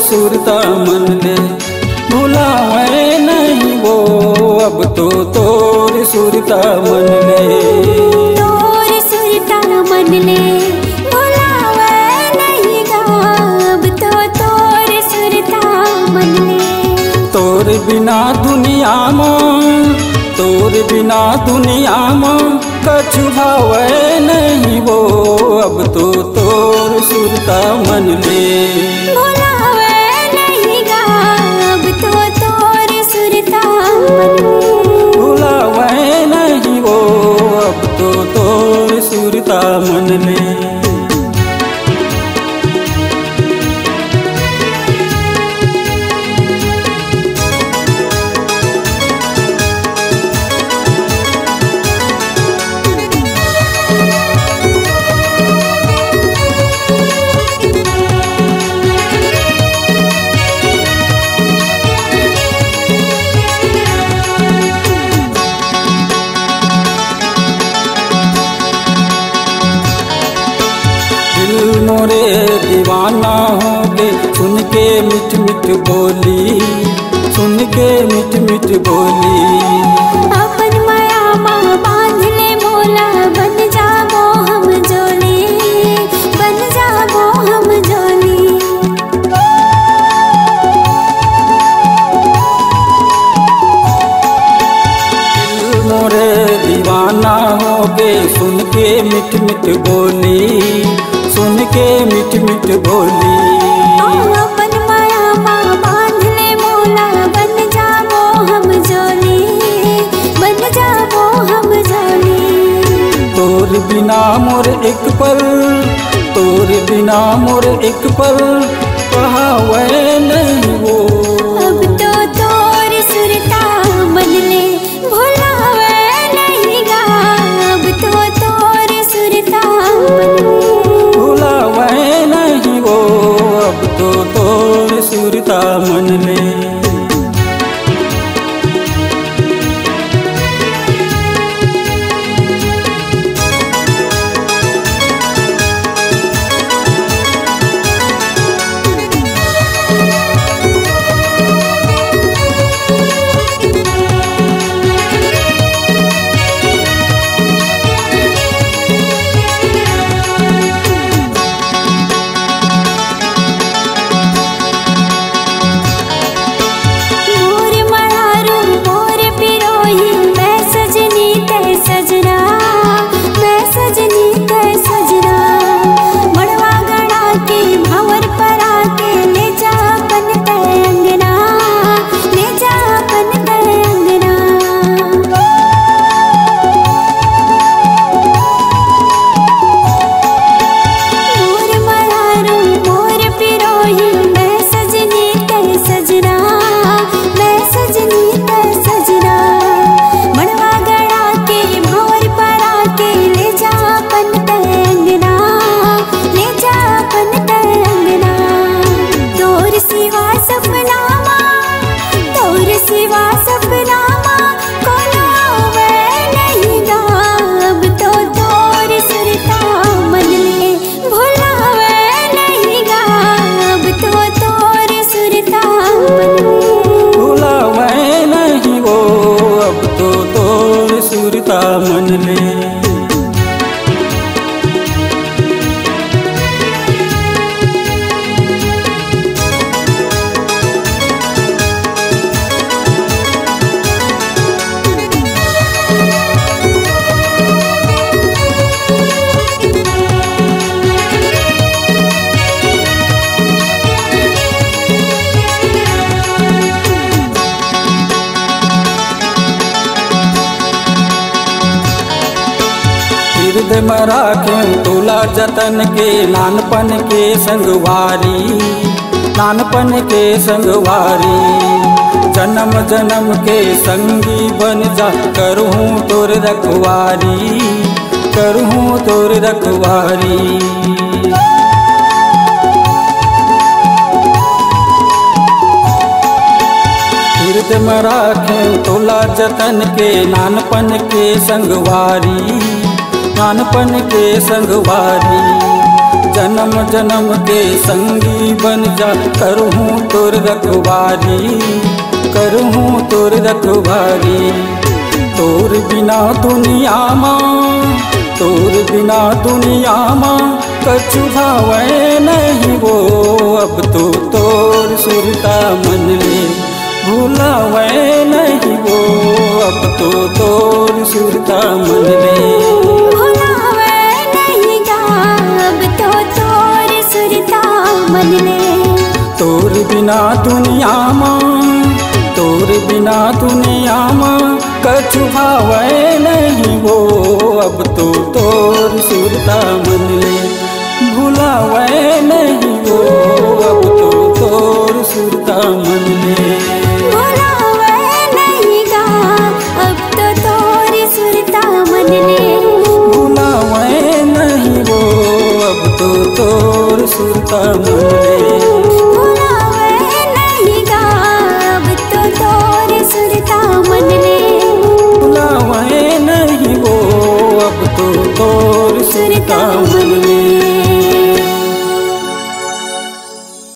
सुरता मन ले, भुलावे नहीं वो अब तो तोर सुरता मन ले। तोर सुरता मन ले, भुलावे नहीं गा अब तो तोर सुरता मन ले। तोर बिना दुनिया में, तोर बिना दुनिया में कछु भावे नहीं वो अब तो तोर सुरता मन ले। भुलावे नहीं गा अब तो तोर सुरता मन ले। भुलावे नहीं वो अब तो तोर सुरता मन ले। मोरे दीवाना हो गए सुन के मिठ मिठ बोली, सुन के मिठ मिठ बोली। अपन माया माँ बांध ले मोला, बन जाबो हम जोली, बन जाबो हम जोली। मोरे दीवाना हो गए सुन के मिठ मिठ बोली, सुन के मिठ मिठ बोली। अपन माया माँ बांध ले मोला, बन जाबो हम जोली, बन जाबो हम जोली। तोर बिना मोर एक पल, तोर बिना मोर एक पल कहावे नहीं वो अब तो तोर सुरता मन ले, भुलावे नहीं गा अब तो तोर सुरता मन ले। भुलावे नहीं वो अब तो तोर सुरता मन ले। सुरता मन ले। हृदय में राखें तोला जतन के नानपन के संगवारी, नानपन के संगवारी। जन्म जन्म के संगी बन जा करहूँ तोर रखवारी, करहूँ तोर रखवारी। हृदय में राखें तोला जतन के नानपन के संगवारी, नानपन के संगवारी। जन्म जन्म के संगी बन जा, करहूँ तोर रखवारी, करहूँ तोर रखवारी। तोर बिना दुनिया माँ, तोर बिना दुनिया माँ कछु भावे नहीं वो। अब तो तोर सुरता मन ले भुलावे नहीं वो। अब तो तोर सुरता मन ले भुलावे नहीं गा, अब तो तोर सुरता मन ले। तोर बिना दुनिया माँ, तोर बिना दुनिया माँ कछु भावे नहीं वो। अब तो तोर सुरता मन ले भुलावे नहीं वो। अब तो तोर सुरता मन ले भुलावे नहीं गा, अब तो तोर सुरता मन ले। भुलावे नहीं वो। अब तो तोर सुरता मन ले।